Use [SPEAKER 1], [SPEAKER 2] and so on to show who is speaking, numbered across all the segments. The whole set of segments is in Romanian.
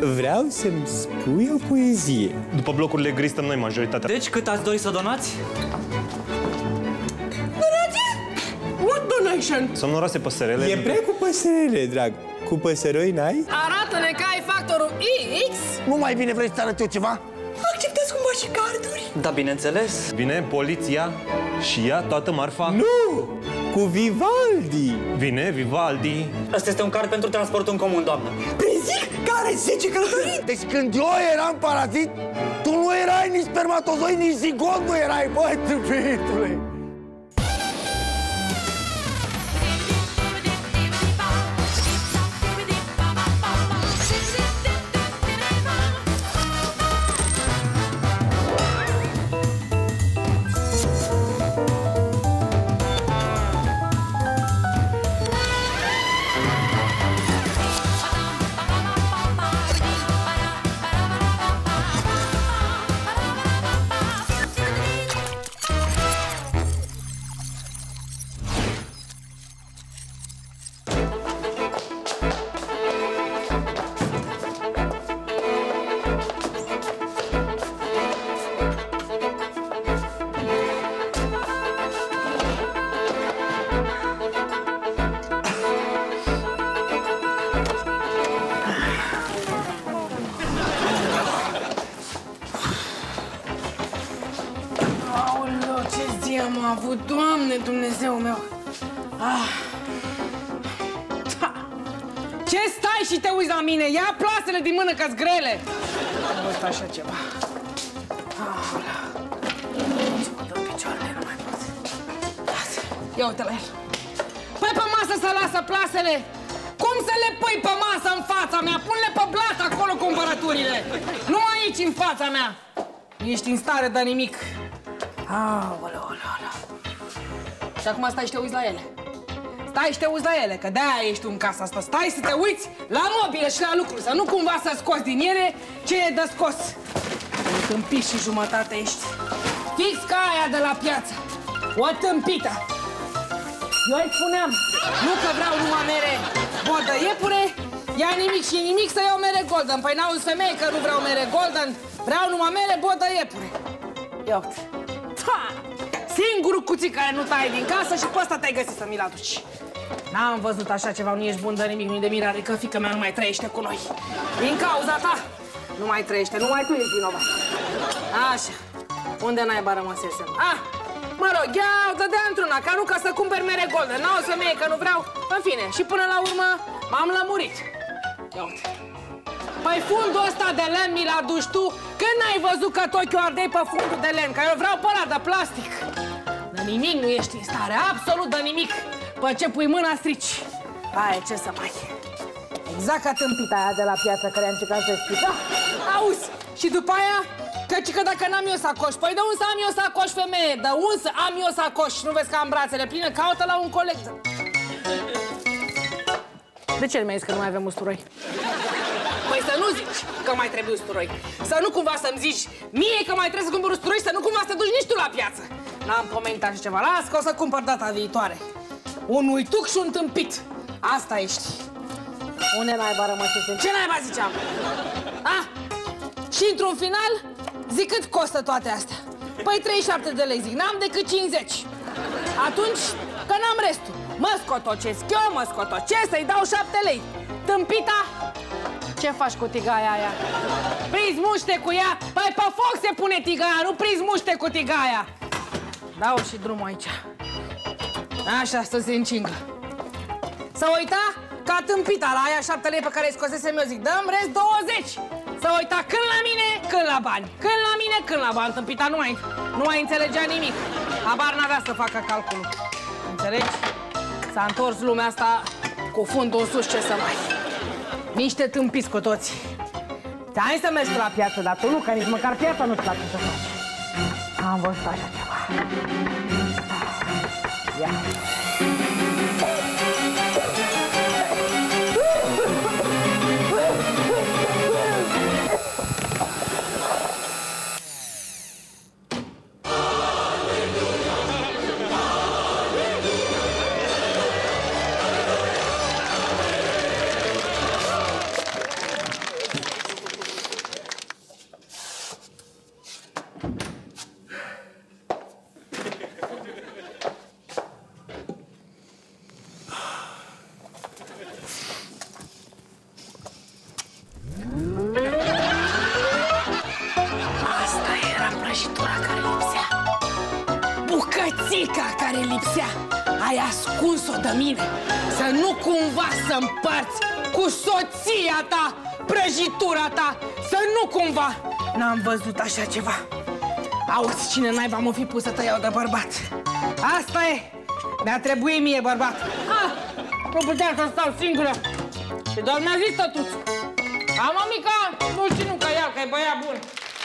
[SPEAKER 1] Vreau să-mi spui o poezie.
[SPEAKER 2] După blocurile gri stăm noi majoritatea.
[SPEAKER 3] Deci cât ați dori să donați?
[SPEAKER 4] What donation?
[SPEAKER 2] Somnoroase păsărele.
[SPEAKER 1] E prea cu păsărele, drag. Cu păsăroi n-ai?
[SPEAKER 4] Arată-ne că ai factorul X.
[SPEAKER 5] Nu mai bine vrei să arăt eu ceva?
[SPEAKER 4] Acceptați cumva și carduri?
[SPEAKER 3] Da, bineînțeles.
[SPEAKER 2] Vine poliția și ia toată marfa.
[SPEAKER 1] Nu! Cu Vivaldi!
[SPEAKER 2] Vine Vivaldi.
[SPEAKER 3] Asta este un card pentru transportul în comun, doamnă.
[SPEAKER 4] Prezic că are 10 călătorii.
[SPEAKER 5] Deci când eu eram parazit, tu nu erai nici spermatozoi, nici zigot nu erai, băi, tâmpitule!
[SPEAKER 4] Am avut, Doamne Dumnezeu meu! Ce stai și te uiți la mine? Ia plasele din mână că-s grele! Am văzut așa ceva. Ce mă dă picioarele, nu mai pot. Ia uite la el. Păi pe masă să lasă plasele! Cum să le pui pe masă în fața mea? Pune-le pe blat acolo cumpărăturile! Nu aici în fața mea! Ești în stare de nimic. Aoleu. Și acum stai și te uiți la ele. Stai și te uiți la ele, că de-aia ești tu în casa asta. Stai să te uiți la mobile și la lucruri, să nu cumva să scoți din ele ce e de scos. Tâmpit și jumătate ești. Fix ca aia de la piață. O tâmpită. Eu îi spuneam, nu că vreau numai mere Golden iepure, ia nimic și nimic să iau mere Golden. Păi n-auzi femeie că nu vreau mere Golden, vreau numai mere Golden iepure. Ia uite. Singurul cuțit care nu taie din casă și pe ăsta te-ai găsit să mi-l aduci. N-am văzut așa ceva, nu ești bun de nimic, nu-i de mirare că fiica mea nu mai trăiește cu noi. Din cauza ta nu mai trăiește, numai tu ești vinovat. Așa, unde n-ai rămăsesem? Mă rog, ia dă-de într-una, ca nu ca să cumperi mere Golden. N-auzi femeie că nu vreau, în fine, și până la urmă m-am lămurit. Ia uite. Păi fundul ăsta de lemn mi-l aduci tu? Când n-ai văzut că tot eu ardei pe fundul de lemn? Că eu vreau pe ăla de plastic. De nimic nu ești în stare, absolut de nimic. Pe ce pui mâna strici. Aia, ce să mai... Exact ca tâmpita aia de la piață care a încercat să explic. Auzi, și după aia, că dacă n-am eu sacoș, păi de unde să am eu sacoș, femeie? De unde să am eu sacoș? Nu vezi că am brațele pline? Caută la un coleg. De ce mi-ai zis că nu mai avem usturoi? Păi să nu zici că mai trebuie usturoi. Să nu cumva să-mi zici mie că mai trebuie să cumpăr usturoi, să nu cumva să te duci nici tu la piață. N-am pomenit așa ceva. Las că o să cumpăr data viitoare. Un uituc și un tâmpit. Asta ești. Unde naiba rămăsese? Ce naiba ziceam? Și într-un final, zic cât costă toate astea? Păi 37 de lei, zic, n-am decât 50. Atunci, că n-am restul. Mă scotocesc eu, mă scotocesc, să-i dau 7 lei. Tâmpita, ce faci cu tigaia aia? Prinzi muște cu ea? Păi pe foc se pune tigaia, nu prinzi muște cu tigaia. Dau și drumul aici. Așa, să se încingă. Să uita ca tâmpita la aia 7 lei pe care îi scosesem eu, zic, dăm rest 20. Să uita când la mine, când la bani. Când la mine, când la bani. Tâmpita nu mai înțelegea nimic. Habar n-avea să facă calculul. Înțelegi? S-a întors lumea asta cu fundul în sus, ce să mai... Niște tâmpiți cu toți. Ți-ai să mergi la piață, dar tu nu, că nici măcar piața nu-ți place să faci. Am văzut așa ceva. Ia. care lipsea, ai ascuns-o de mine. Să nu cumva să împarți cu soția ta prăjitura ta. Să nu cumva. N-am văzut așa ceva. Auzi, cine naiba m-o fi pus să te iau de bărbat? Asta e. Mi-a trebuit mie bărbat. Nu puteam să stau singură. Și doar mi-a zis tătuț. Mămica, nu știu nu că ia, că e băiat bun.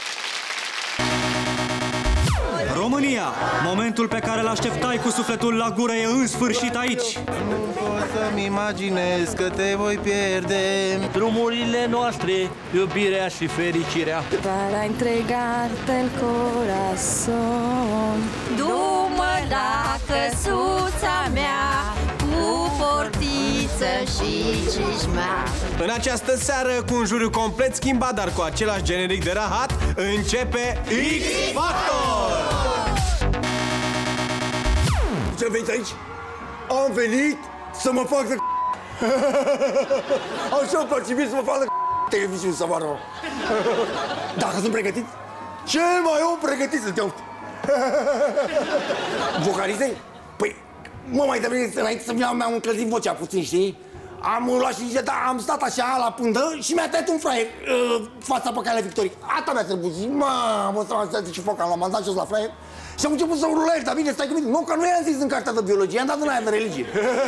[SPEAKER 6] România, momentul pe care l-așteptai cu sufletul la gură e în sfârșit aici.
[SPEAKER 7] Nu pot să-mi imaginez că te voi pierde.
[SPEAKER 8] Drumurile noastre, iubirea și fericirea.
[SPEAKER 9] Para entregarte el corazón. Du-mă la căsuța mea, cu portiță și cișmea.
[SPEAKER 1] În această seară, cu un juriu complet schimbat, dar cu același generic de rahat, începe X-Factor!
[SPEAKER 5] Ce veniți aici? Am venit să mă fac de așa îmi place mie să mă fac de televiziune, să mă rog. Dacă sunt pregătit, cel mai om pregătit sunt eu. Vocalize? Păi, mai devreme înainte să vină, mi-am încălzit vocea puțin, știi? Am luat și zice, da, am stat așa la pândă și mi-a tăiat un fraier fața pe calea victoriei. Asta mi-a trebuit. Mamă, să ce foc, am mandat jos la fraier și am început să urlez, dar bine, stai cu mine. Nu, că nu i-am zis în cartea de biologie, am dat în aia de religie.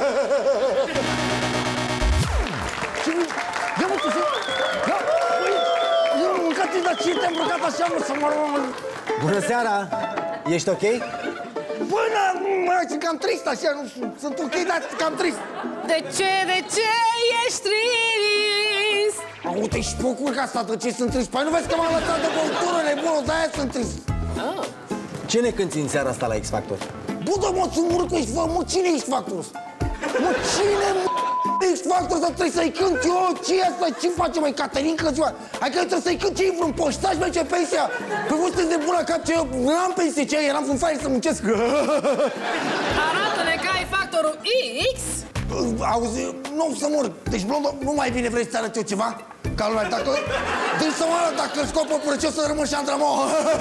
[SPEAKER 5] Și ia mă, tu să... Ia, băi, eu mâncați, dar ce te-am îmbrăcat așa, mă, să mă rog...
[SPEAKER 7] Bună seara! Ești ok?
[SPEAKER 5] Bună, mă, sunt cam trist așa, nu știu, sunt ok, dar cam trist.
[SPEAKER 4] De ce ești trist?
[SPEAKER 5] Uite, și procur ca asta, de ce sunt trist? Păi nu vezi că m-am lăsat de băutură, nebună, de-aia sunt trist.
[SPEAKER 7] Ce ne cânti în seara asta la X-Factor?
[SPEAKER 5] Bă, da, mă, ți-un mură cu X-Factor, mă, cine e X-Factor ăsta? Mă, cine, mă, X-Factor ăsta trebuie să-i cânt eu? Ce e asta? Ce face, măi, Caterinca, ceva? Hai că eu trebuie să-i cânt, ce-i vreun poștaș, măi, ce pensia? Păi voi sunteți de bună cap, ce eu n-am pensie, ce eram în faie să muncesc.
[SPEAKER 4] Arată-ne că ai factorul X.
[SPEAKER 5] Auzi, nu să mor, deci blondă, nu mai bine vrei să-ți arăt eu ceva? Ca lumea, dacă... Deci să mă arăt, dacă îl scop pe purăcios să rămân și Andramon.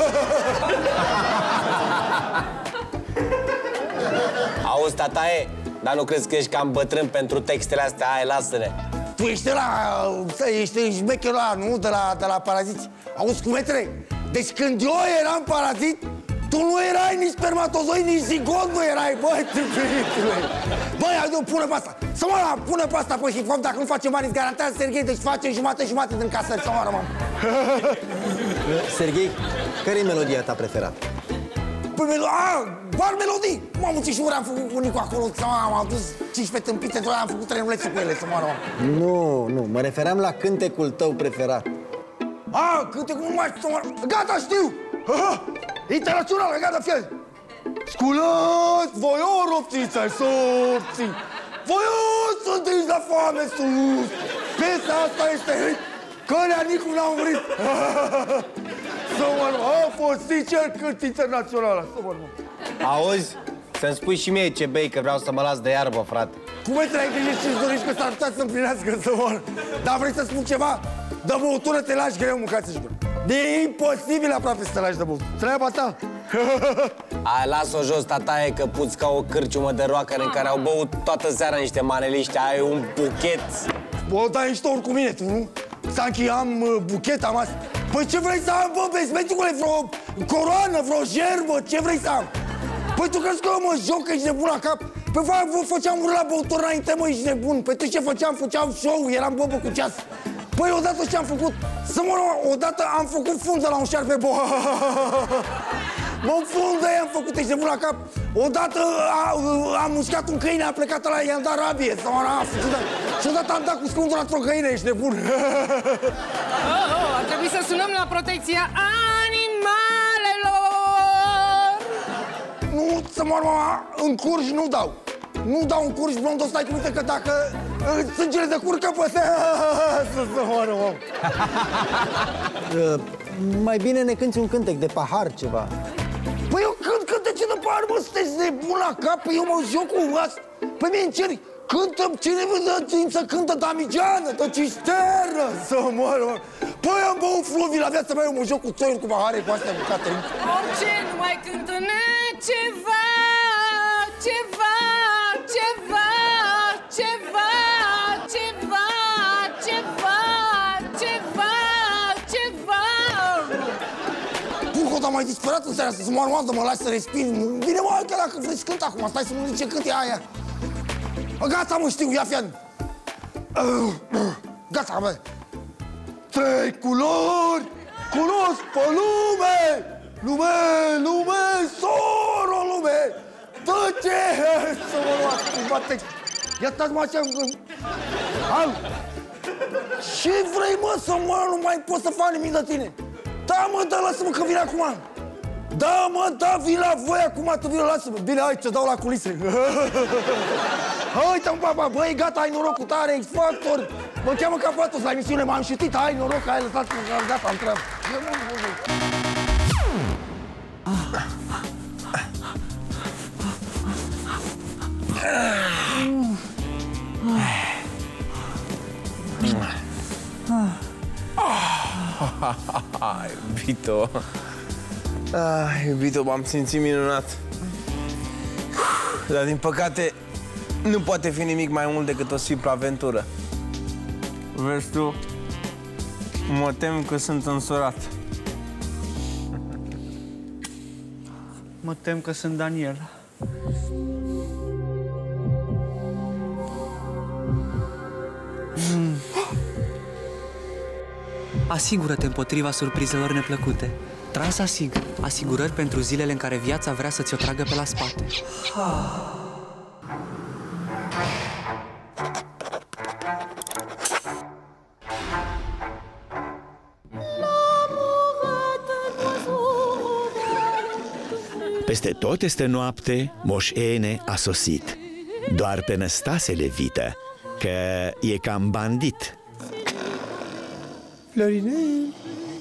[SPEAKER 7] Auzi, tataie, dar nu crezi că ești cam bătrân pentru textele astea? Hai, lasă-ne.
[SPEAKER 5] Tu ești ești șmecherul ăla, nu? De la Paraziți. Auzi, cumetre, deci când eu eram parazit, tu nu erai nici spermatozoi, nici zigot nu erai, băi, tâmpitule. Băi, hai, pune pe asta. Să mă rog, pune pe asta pe hip-hop, dacă nu facem bani, îți garantează, Serghei, deci facem jumate din casări, să mă rog, mă.
[SPEAKER 7] Serghei, care e melodia ta preferată?
[SPEAKER 5] Păi, doar melodii. Mamă, ce șuri am făcut cu Nicu acolo, am adus 15 tâmpițe, am făcut trenulețe cu ele, să mă rog.
[SPEAKER 7] Nu, mă refeream la cântecul tău preferat.
[SPEAKER 5] Cântecul nu mai știu, gata, știu! Internațională, gata, fie! Sculați, voi o ropțiți ai sorții! Voi o sunteți la foame sus! Piesa asta este Călea Nicu n-a murit! Să mă rog, a fost sincer cânt internațională, să mă rog!
[SPEAKER 7] Auzi? Să-mi spui și mie ce bei, că vreau să mă las de iarbă, frate.
[SPEAKER 5] Cum ai trăi grijă și-ți dorești că s-ar putea să împlinească, să mor? Dar vrei să spun ceva? De băutură te lași greu, mâncați-și gură. E imposibil aproape să te lași de băutură. Treaba ta.
[SPEAKER 7] Hai, las-o jos, tataie, că puți ca o cârciumă de roacări în care au băut toată seara niște maneliști. Ai un buchet.
[SPEAKER 5] Bă, dar ești ori cu mine, tu, nu? Sanchi, am buchet, am asta. Păi ce vrei să am, bă, bezmeticule, vreo coroană, vreo jerbă, ce vrei să am? Păi tu crezi că eu mă joc, că ești nebun la cap? Păi vă făceam urât la băutură înainte, mă, ești nebun. Păi tu ce făceam? Făceam show, eram băbă cu ceas. Păi odată ce am făcut, să mă rog, odată am făcut fundă la un șarpe, bă. Mă, fundă i-am făcut, ești nebun la cap. Odată am mușcat un câine, a plecat ăla, i-am dat rabie, să mă rog, și odată am dat cu scundul la într-o câine, ești nebun.
[SPEAKER 4] Ar trebui să sunăm la protecția animalelor.
[SPEAKER 5] Nu, să mă rog, în curși nu dau. Nu dau în curși, blondă, stai cu minte că dacă sângele de curcă, păi să mă rog.
[SPEAKER 7] Mai bine ne cânti un cântec de pahar, ceva.
[SPEAKER 5] Păi eu cânt cântece de pahar, mă, sunteți nebun la cap, eu mă joc cu asta. Păi mie înceri, cântă, cine vă dă să cântă Damigeană, de cisteră, să mă rog. Păi am băut fluvii la viața mea, eu mă joc cu țoiuri, cu pahare, cu astea, cu Caterinca.
[SPEAKER 4] Orice, nu mai cântă ceva
[SPEAKER 5] mai disperat în seara asta, să mă armată, mă lași să respir. Bine, mă, că dacă vrei să cânt acum, stai să nu zice cât e aia. Gata, mă, știu, ia fi-an. Gata, bă. 3 culori cunosc pe lume. Lume, lume, soro, lume. Dă ce să mă luați cu bate. Ia stați, mă, așa. Al. Ce vrei, mă, să mă, nu mai pot să fac nimic de tine. Da, mă, da, lasă-mă că vin acum. Da, mă, da, vin la voi acum, tu vină, lasă-mă. Bine, hai, ce dau la culise. Uite-mă, papa, băi, gata, ai noroc cu tare, X-Factor. Mă cheamă ca Fatos la emisiune, m-am șutit, ai noroc, ai lăsat, gata, am treabă.
[SPEAKER 7] Iubito. Iubito, m-am simțit minunat. Dar din păcate nu poate fi nimic mai mult decât o simplă aventură. Vezi tu, mă tem că sunt însurat.
[SPEAKER 6] Mă tem că sunt Daniel.
[SPEAKER 3] Asigură-te împotriva surprizelor neplăcute. Transasig. Asigurări pentru zilele în care viața vrea să ți-o tragă pe la spate.
[SPEAKER 10] Peste tot este noapte, Moș Ene a sosit. Doar pe Năstase levită, că e cam bandit.
[SPEAKER 1] Florinel!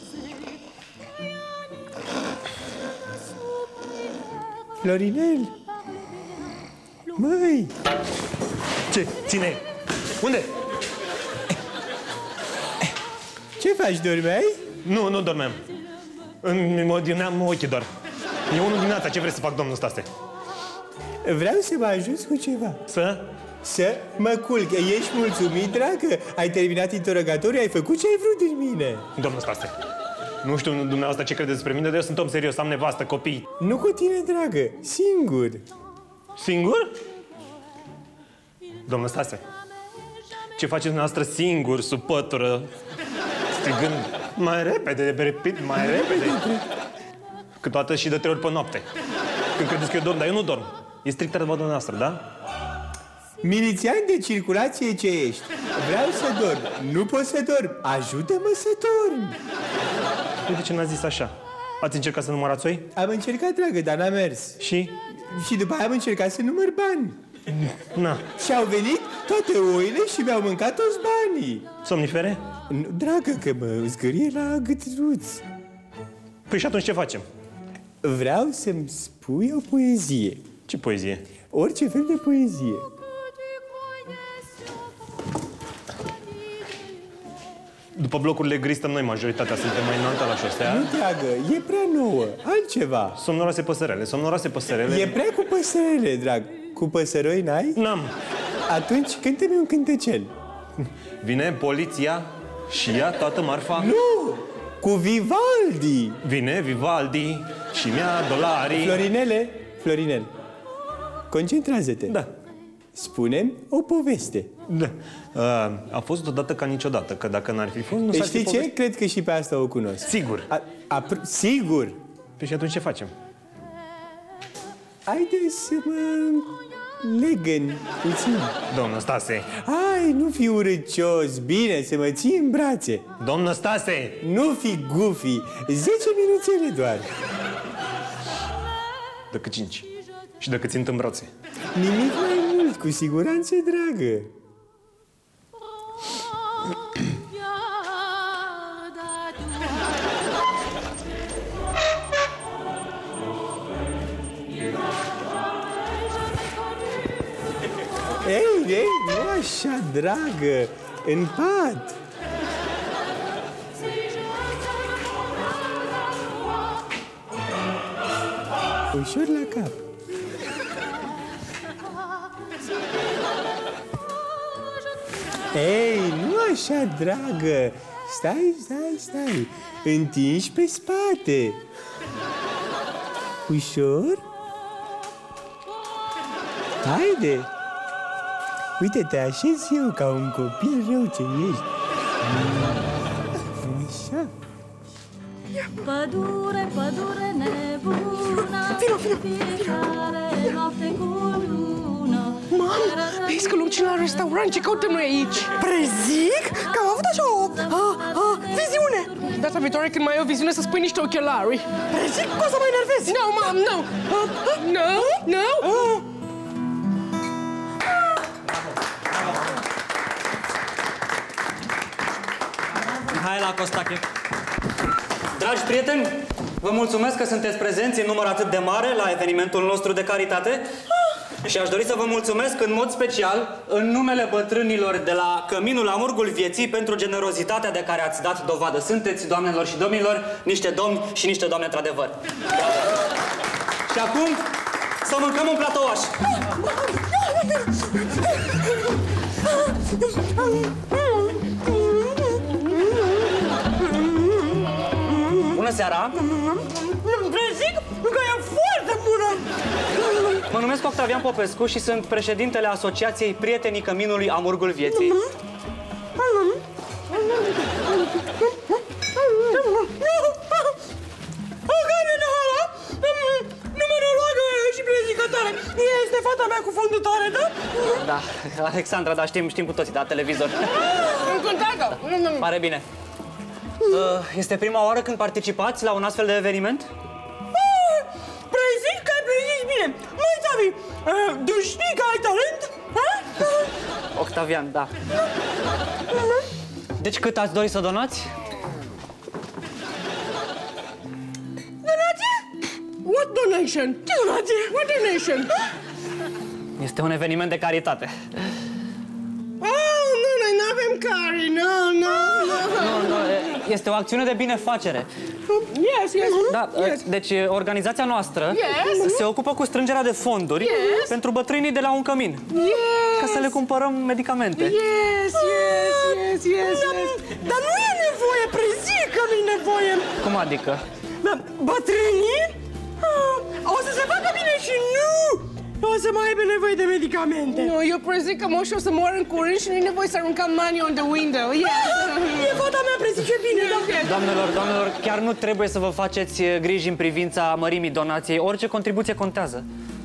[SPEAKER 1] Florinel! Măi!
[SPEAKER 2] Ce? Ține! Unde?
[SPEAKER 1] Ce faci, dormeai?
[SPEAKER 2] Nu, nu dormeam. Mă odineam ochii doar. E unul dimineața, ce vrei să fac, domnul Stase?
[SPEAKER 1] Vreau să mă ajut cu ceva. Să mă culc. Ești mulțumit, dragă? Ai terminat interogatoriul, ai făcut ce ai vrut din mine.
[SPEAKER 2] Domnul Stase, nu știu dumneavoastră ce credeți despre mine, dar eu sunt om serios, am nevastă, copii.
[SPEAKER 1] Nu cu tine, dragă, singur.
[SPEAKER 2] Singur? Domnul Stase, ce faceți dumneavoastră singur, sub pătură, strigând mai repede, repet, mai repede? Câteodată și de 3 ori pe noapte. Când credeți că eu dorm, dar eu nu dorm. E strict treaba dumneavoastră, da?
[SPEAKER 1] Milițian de circulație ce ești. Vreau să dorm. Nu pot să dorm. Ajută-mă să dorm.
[SPEAKER 2] De ce n-ați zis așa? Ați încercat să numărați oi?
[SPEAKER 1] Am încercat, dragă, dar n-a mers.
[SPEAKER 2] Și?
[SPEAKER 1] Și după aia am încercat să număr bani.
[SPEAKER 2] Na.
[SPEAKER 1] Și au venit toate oile și mi-au mâncat toți banii.
[SPEAKER 2] Somnifere?
[SPEAKER 1] Nu, dragă, că mă zgârie la gâtruț.
[SPEAKER 2] Păi și atunci ce facem?
[SPEAKER 1] Vreau să-mi spui o poezie.
[SPEAKER 2] Ce poezie?
[SPEAKER 1] Orice fel de poezie.
[SPEAKER 2] După blocurile gri stăm noi majoritatea, suntem mai înalte la șosea.
[SPEAKER 1] Nu, dragă, e prea nouă. Altceva.
[SPEAKER 2] Somnoroase păsărele, somnoroase păsărele.
[SPEAKER 1] E prea cu păsărele, drag. Cu păsăroi n-ai?
[SPEAKER 2] N-am.
[SPEAKER 1] Atunci cântă-mi un cântecel.
[SPEAKER 2] Vine poliția și ia toată marfa.
[SPEAKER 1] Nu! Cu Vivaldi!
[SPEAKER 2] Vine Vivaldi și mi-a dolarii.
[SPEAKER 1] Florinele, Florinel, concentrează-te.
[SPEAKER 2] Da.
[SPEAKER 1] Spune-mi o poveste.
[SPEAKER 2] Da. A fost odată ca niciodată, că dacă n-ar fi fost, nu s-ar fi
[SPEAKER 1] Știi ce?
[SPEAKER 2] povestit.
[SPEAKER 1] Cred că și pe asta o cunosc.
[SPEAKER 2] Sigur.
[SPEAKER 1] Sigur.
[SPEAKER 2] Păi și atunci ce facem?
[SPEAKER 1] Haide să mă legăn puțin.
[SPEAKER 2] Domnul Stase.
[SPEAKER 1] Hai, nu fi urâcios. Bine, să mă ții în brațe.
[SPEAKER 2] Domnul Stase.
[SPEAKER 1] Nu fi goofy. 10 minuțele doar.
[SPEAKER 2] Decât 5. Și decât țin în brațe.
[SPEAKER 1] Nimic mai mult, cu siguranță, dragă. Ei, nu așa, dragă, în pat. Ușor la cap. Ei, nu așa, dragă. Stai. Întingi pe spate. Ușor. Haide. Uite, te așez eu ca un copil rău ce ești. Așa.
[SPEAKER 11] Pădure, pădure nebună, fiecare noapte cu lună.
[SPEAKER 12] Mamă, vezi că lucim la restaurant, ce căutăm noi aici?
[SPEAKER 13] Prezic că am avut așa o viziune.
[SPEAKER 12] Data viitoare când mai ai o viziune să spui niște ochelari.
[SPEAKER 13] Prezic că o să mă enervezi.
[SPEAKER 12] No, mam, no. No, no.
[SPEAKER 3] Mihaela Costache. Dragi prieteni, vă mulțumesc că sunteți prezenți în număr atât de mare la evenimentul nostru de caritate. Și aș dori să vă mulțumesc în mod special în numele bătrânilor de la Căminul Amurgul Vieții pentru generozitatea de care ați dat dovadă. Sunteți, doamnelor și domnilor, niște domni și niște doamne într-adevăr. Și acum să mâncăm un platouaș. Bună seara!
[SPEAKER 13] Prezic că e foarte bună!
[SPEAKER 3] Mă numesc Octavian Popescu și sunt președintele Asociației Prietenii Căminului Amurgul Vieții.
[SPEAKER 13] Numerologă și prezicătoare. Este fata mea cu fondătoare, da?
[SPEAKER 3] Da, Alexandra, dar știm cu toții, da, televizor.
[SPEAKER 12] Încântată!
[SPEAKER 3] Pare bine. Este prima oară când participați la un astfel de eveniment?
[SPEAKER 13] Prezic că ai prezis bine. Măi, Tavi, tu știi că ai talent?
[SPEAKER 3] Octavian, da. Deci cât ați dori să donați?
[SPEAKER 13] Donație?
[SPEAKER 12] What donation?
[SPEAKER 13] Ce donație?
[SPEAKER 12] What donation?
[SPEAKER 3] Este un eveniment de caritate.
[SPEAKER 12] Oh, nu, noi n-avem cari, nu.
[SPEAKER 3] Nu, este o acțiune de binefacere.
[SPEAKER 12] Yes.
[SPEAKER 3] Da, deci organizația noastră se ocupă cu strângerea de fonduri pentru bătrânii de la un cămin. Ca să le cumpărăm medicamente.
[SPEAKER 12] Yes.
[SPEAKER 13] Dar nu e nevoie, prezic că nu e nevoie.
[SPEAKER 3] Cum adică?
[SPEAKER 13] Bătrânii o să se facă bine și nu o să mai aibă nevoie de medicamente.
[SPEAKER 12] Nu, eu prezic că moșii o să moară în curând și nu e nevoie să aruncăm money on the window.
[SPEAKER 13] E fata mea, prezice bine, da?
[SPEAKER 3] Doamnelor, chiar nu trebuie să vă faceți griji în privința mărimii donației. Orice contribuție contează.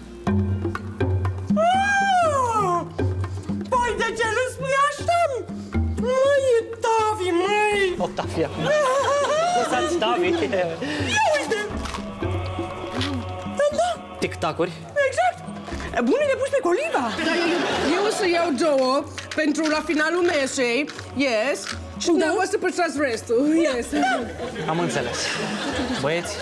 [SPEAKER 13] Păi de ce nu spui așa? Măi, Tavi, măi!
[SPEAKER 3] Octavia. Lăsați Tavi.
[SPEAKER 13] Ia uite! Da.
[SPEAKER 3] Tic-tacuri.
[SPEAKER 13] Exact! Bune de pus pe coliva!
[SPEAKER 12] Da, eu o să iau două pentru la finalul mesei, și dumneavoastră păstrați restul,
[SPEAKER 3] Am înțeles. Băieți,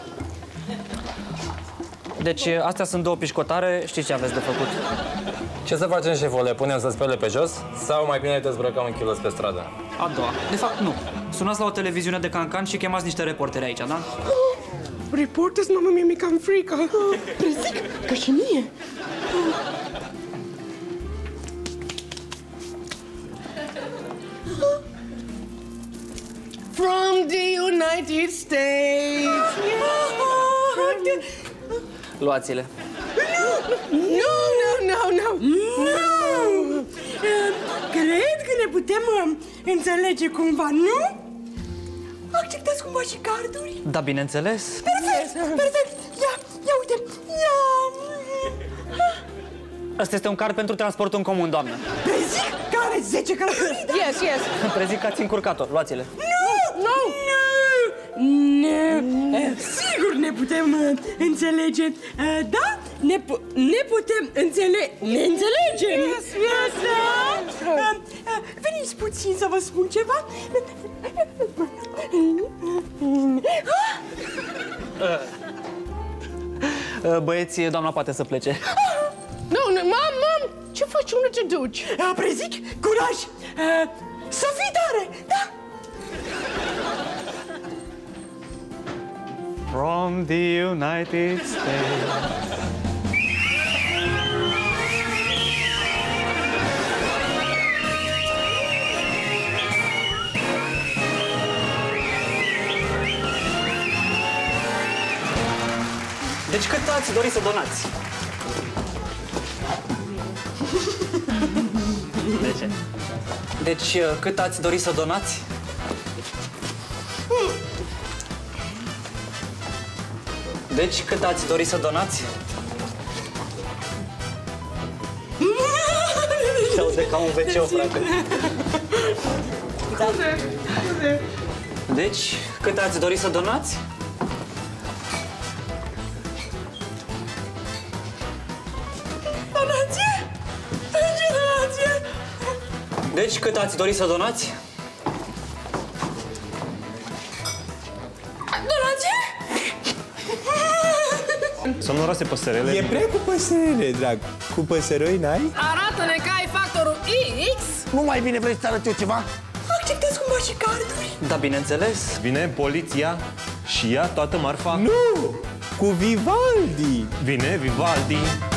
[SPEAKER 3] deci astea sunt două pișcotare, știți ce aveți de făcut?
[SPEAKER 14] Ce să facem, șefule? Punem să spele pe jos sau mai bine dezbrăcăm în chilos pe stradă?
[SPEAKER 3] A doua. De fapt, nu. Sunați la o televiziune de cancan și chemați niște reporteri aici, da?
[SPEAKER 12] Reporters, mamă, mi-e cam frică.
[SPEAKER 13] Prezic că și mie.
[SPEAKER 12] From the United States.
[SPEAKER 3] Luați-le.
[SPEAKER 12] Nu.
[SPEAKER 13] Cred că ne putem înțelege cumva, nu? Acceptați cumva și carduri?
[SPEAKER 3] Da, bineînțeles.
[SPEAKER 13] Perfect. Ia uite.
[SPEAKER 3] Asta este un card pentru transportul în comun, doamnă.
[SPEAKER 13] Prezic că are 10 călătorii, da?
[SPEAKER 12] Yes.
[SPEAKER 3] Prezic că ați încurcat-o. Luați-le.
[SPEAKER 13] Nu! Sigur ne putem înțelege. Da? Ne putem înțelege. Ne înțelegem.
[SPEAKER 12] Yes.
[SPEAKER 13] Veniți puțin să vă spun ceva.
[SPEAKER 3] Băieți, doamna poate să plece.
[SPEAKER 12] Nu, mam, ce faci? Unde te duci?
[SPEAKER 13] Prezic, curaj! Să fii tare, da?
[SPEAKER 3] From the United States. Deci cât ați dori să donați? De ce? Deci cât ați dori să donați? Deci cât ați dori să donați? Se aude ca un WC-o, frate. Da. Deci, cât ați dori să donați?
[SPEAKER 13] Donație? Ce donație?
[SPEAKER 3] Deci, cât ați dori să donați?
[SPEAKER 13] Donație?
[SPEAKER 2] Somnoroase păsărele.
[SPEAKER 1] E prea cu păsărele, drag. Cu păsăroi n-ai?
[SPEAKER 4] Arată-ne că ai factorul X.
[SPEAKER 5] Nu mai bine vrei să arăt eu ceva?
[SPEAKER 13] Acceptați cumva și carduri?
[SPEAKER 3] Da, bineînțeles.
[SPEAKER 2] Vine poliția și ia toată marfa.
[SPEAKER 1] Nu! Cu Vivaldi!
[SPEAKER 2] Vine Vivaldi